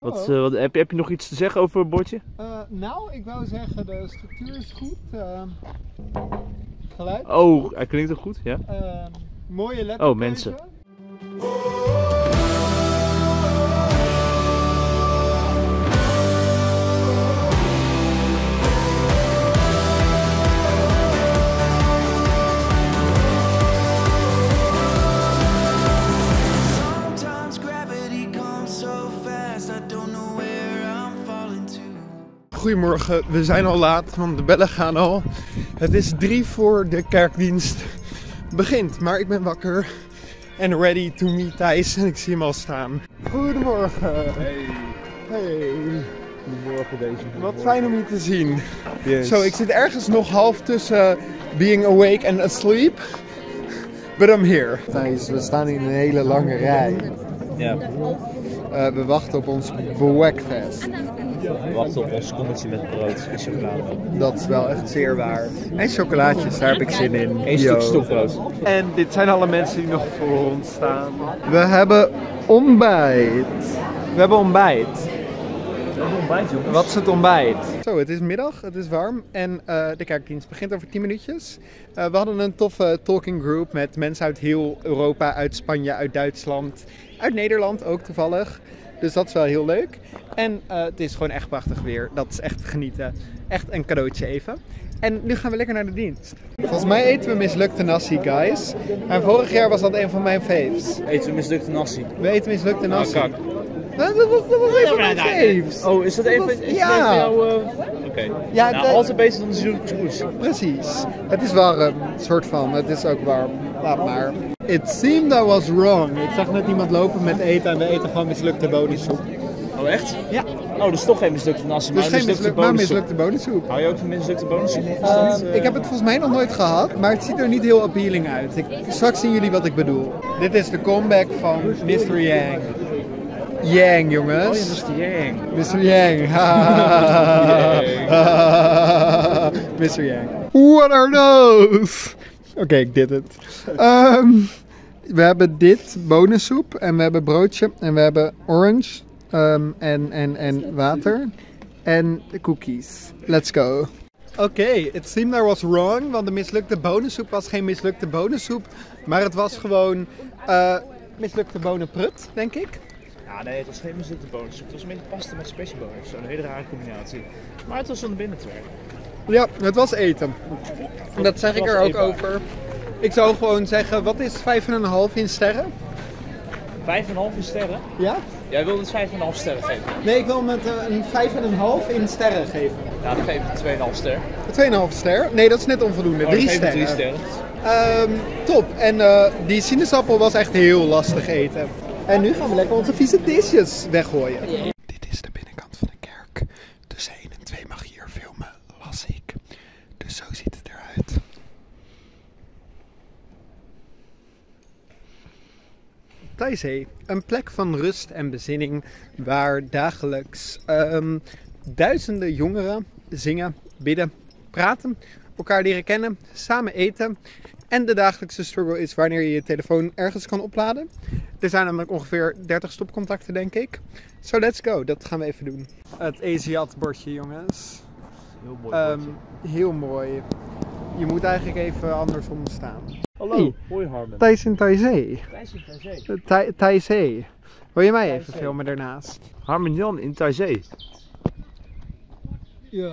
Heb je nog iets te zeggen over het bordje? Nou, ik wou zeggen, de structuur is goed. Geluid. Oh, hij klinkt ook goed, ja. Mooie letterkeuze. Oh, mensen. Goedemorgen, we zijn al laat, want de bellen gaan al. Het is 3 voor de kerkdienst begint, maar ik ben wakker en ready to meet Thijs en ik zie hem al staan. Goedemorgen. Hey. Hey. Goedemorgen deze. Wat fijn om je te zien. Yes. Zo, ik zit ergens nog half tussen being awake and asleep, but I'm here. Thijs, we staan in een hele lange rij. Ja. We wachten op ons breakfast. We wachten op ons kommetje met brood en chocolade. Dat is wel echt zeer waar. En chocolaatjes, daar heb ik zin in. Eén stuk stokbrood. En dit zijn alle mensen die nog voor ons staan. We hebben ontbijt. We hebben ontbijt. Wat is het ontbijt? Zo, het is middag, het is warm en de kerkdienst begint over 10 minuutjes. We hadden een toffe talking group met mensen uit heel Europa, uit Spanje, uit Duitsland, uit Nederland ook toevallig. Dus dat is wel heel leuk. En het is gewoon echt prachtig weer. Dat is echt genieten. Echt een cadeautje even. En nu gaan we lekker naar de dienst. Volgens mij eten we mislukte nasi, guys. En vorig jaar was dat een van mijn faves. Eten we mislukte nasi? We eten mislukte nasi. Oh, kak. Dat was een van mijn faves. Oh, is dat even Ja. van jou? Oké. Ja, nou, altijd beter dan de Zoekoes. Precies. Het is warm, soort van. Het is ook warm. Laat maar. It seemed I was wrong. Ik zag net iemand lopen met eten en we eten gewoon mislukte bonensoep. Oh, echt? Ja. Oh, dat is toch geen mislukte nasi, maar Dus een geen mislukte maar bonensoep. mislukte bonensoep. Hou je ook van mislukte bonensoep? Ik heb het volgens mij nog nooit gehad, maar het ziet er niet heel appealing uit. Straks zien jullie wat ik bedoel. Dit is de comeback van Mr. Yang. Yang, jongens. Oh ja, dat is de Yang. Mr. Yang. Mr. Yang. What are those? Oké, ik dit het. We hebben dit, bonensoep, en we hebben broodje, en we hebben orange, en water, en cookies. Let's go. Oké, it seemed I was wrong, want de mislukte bonensoep was geen mislukte bonensoep, maar het was gewoon mislukte bonenprut, denk ik. Ja, nee, het was geen mislukte bonensoep. Het was een beetje pasta met speciebollen. Zo'n hele rare combinatie. Maar het was van de binnen te werken. Ja, het was eten. Dat zeg ik er ook over. Ik zou gewoon zeggen, wat is 5,5 in sterren? 5,5 in sterren? Ja? Jij wilde het 5,5 sterren geven? Nee, ik wil hem een 5,5 in sterren geven. Ja, dan geef ik 2,5 ster. 2,5 ster? Nee, dat is net onvoldoende. 3 sterren. 3 sterren. Top. En die sinaasappel was echt heel lastig eten. En nu gaan we lekker onze vieze dishes weggooien. Dit is de binnenkant van de kerk. Tussen 1 en 2 mag je hier filmen, las ik. Dus zo ziet het eruit. Thaizee, een plek van rust en bezinning waar dagelijks duizenden jongeren zingen, bidden, praten, elkaar leren kennen, samen eten en de dagelijkse struggle is wanneer je je telefoon ergens kan opladen. Er zijn namelijk ongeveer 30 stopcontacten, denk ik. So let's go, dat gaan we even doen. Het Aziat bordje, jongens. Heel mooi. Heel mooi. Je moet eigenlijk even andersom staan. Hallo, hey. hoi Harmen. Thijs in Thaizee. Thijs in Thaizee. Thaizee. Wil je mij even Thaizee. filmen daarnaast? Harmen Jan in Thaizee. Ja.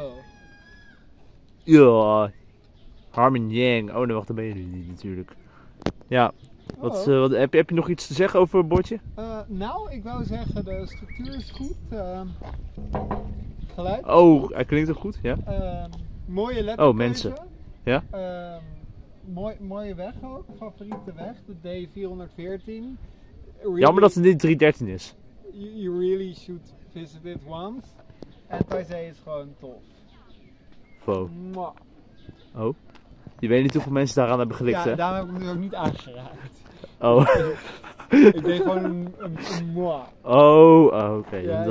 Ja. Harmen Yang. Oh, nee, wacht, dan ben je niet natuurlijk. Ja. Heb je nog iets te zeggen over het bordje? Nou, ik wou zeggen, de structuur is goed. Geluid. Oh, hij klinkt ook goed, ja. Mooie letterkeuze. Oh, mensen. Ja? Mooie weg ook, favoriete weg, de D414. Really, Jammer dat het niet 313 is. You really should visit it once. En Thaizee is gewoon tof. Fo. Mwah. Oh. Je weet niet hoeveel mensen daaraan hebben gelikt, Ja, hè? daarom heb ik hem nu ook niet aangeraakt. Oh. Ik deed gewoon een mwah. Oh, oké. Ja,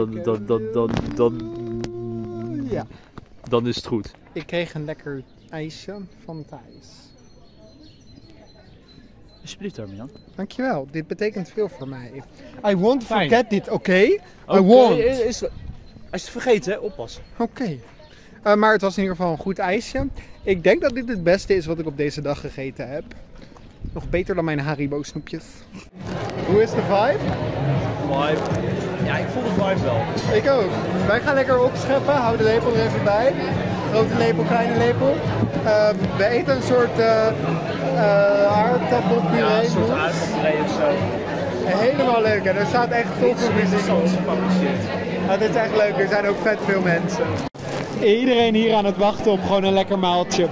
ja. Dan is het goed. Ik kreeg een lekker ijsje van Thijs. Alsjeblieft, Armin. Dankjewel, dit betekent veel voor mij. I won't Fijn. forget it, oké? I won't. Als je het vergeet, hè, oppassen. Oké. Maar het was in ieder geval een goed ijsje. Ik denk dat dit het beste is wat ik op deze dag gegeten heb. Nog beter dan mijn Haribo snoepjes. Hoe is de vibe? Vibe. Ja, ik voel de vibe wel. Ik ook. Wij gaan lekker opscheppen. Hou de lepel er even bij. Grote lepel, kleine lepel. We eten een soort aardappelpuree. Ja, een soort aardappelpuree of zo. Helemaal leuk. En er staat echt toffe muziek op. Shit. Het is echt leuk. Er zijn ook vet veel mensen. Iedereen hier aan het wachten op gewoon een lekker maaltje.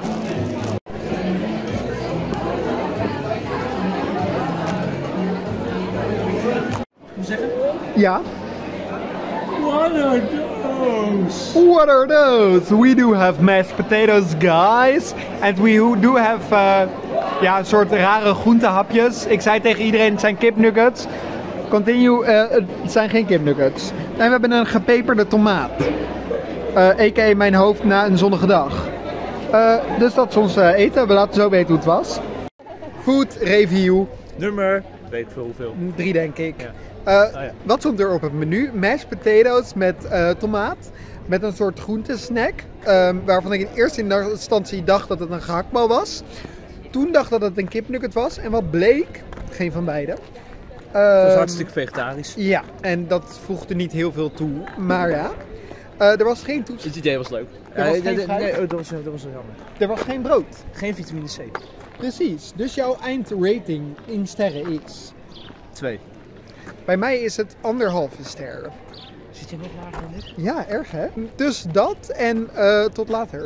Ja. What are those? What are those? We do have mashed potatoes, guys. And we do have een soort rare groentehapjes. Ik zei tegen iedereen, het zijn kipnuggets. Continue, het zijn geen kipnuggets. En we hebben een gepeperde tomaat. A.k.a. mijn hoofd na een zonnige dag. Dus dat is ons eten. We laten zo weten hoe het was. Food review. Nummer, weet ik veel hoeveel. 3 denk ik. Ja. Wat stond er op het menu? Mashed potatoes met tomaat. Met een soort groentesnack. Waarvan ik in eerste instantie dacht dat het een gehaktbal was. Toen dacht dat het een kipnugget was. En wat bleek? Geen van beide. Het was hartstikke vegetarisch. Ja, en dat voegde niet heel veel toe. Maar ja. Er was geen toets. Het idee was leuk. Er was geen fruit. Nee, dat was jammer. Er was geen brood. Geen vitamine C. Precies. Dus jouw eindrating in sterren is? 2. Bij mij is het 1,5 ster. Zit je nog lager dan dit? Ja, erg hè? Dus dat en tot later.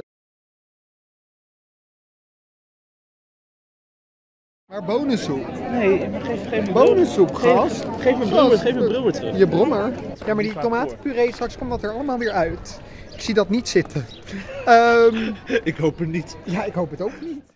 Maar bonensoep. Nee, geef me Bonensoep, gast. Geef me broer terug. Je brommer. Ja, maar die tomatenpuree, straks komt dat er allemaal weer uit. Ik zie dat niet zitten. Ik hoop het niet. Ja, ik hoop het ook niet.